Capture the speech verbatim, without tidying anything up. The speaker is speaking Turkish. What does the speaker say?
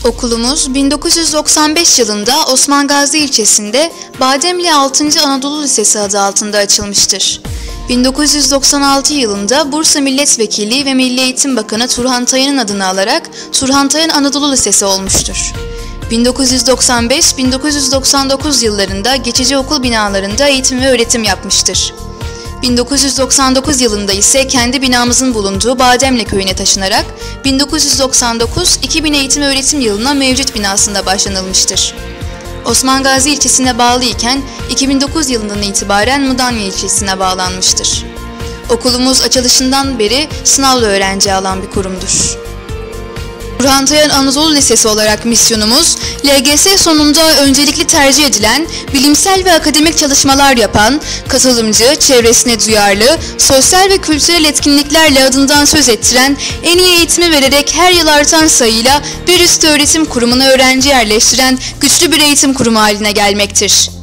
Okulumuz bin dokuz yüz doksan beş yılında Osman Gazi ilçesinde Bademli altıncı Anadolu Lisesi adı altında açılmıştır. bin dokuz yüz doksan altı yılında Bursa Milletvekili ve Milli Eğitim Bakanı Turhan Tayan'ın adını alarak Turhan Tayan Anadolu Lisesi olmuştur. bin dokuz yüz doksan beş bin dokuz yüz doksan dokuz yıllarında geçici okul binalarında eğitim ve öğretim yapmıştır. bin dokuz yüz doksan dokuz yılında ise kendi binamızın bulunduğu Bademli köyüne taşınarak bin dokuz yüz doksan dokuz iki bin eğitim öğretim yılına mevcut binasında başlanılmıştır. Osman Gazi ilçesine bağlı iken iki bin dokuz yılından itibaren Mudanya ilçesine bağlanmıştır. Okulumuz açılışından beri sınavlı öğrenci alan bir kurumdur. Turhan Tayan Anadolu Lisesi olarak misyonumuz, L G S sonunda öncelikli tercih edilen, bilimsel ve akademik çalışmalar yapan, katılımcı, çevresine duyarlı, sosyal ve kültürel etkinliklerle adından söz ettiren, en iyi eğitimi vererek her yıl artan sayıyla bir üst öğretim kurumuna öğrenci yerleştiren güçlü bir eğitim kurumu haline gelmektir.